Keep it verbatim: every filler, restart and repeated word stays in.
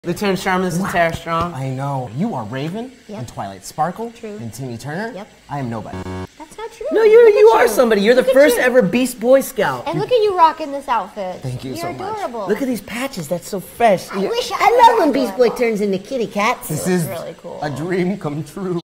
Lieutenant Sharman, this is Tara Strong. I know. You are Raven Yep. and Twilight Sparkle True. and Timmy Turner. Yep. I am nobody. That's not true. No, you're, Look you at are somebody. You're Look the at first you. ever Beast Boy Scout. And look at you rocking this outfit. Thank you You're so much. adorable. Look at these patches. That's so fresh. I wish I, I was love when that Beast Boy adorable. turns into kitty cats. This looks is really cool. a dream come true.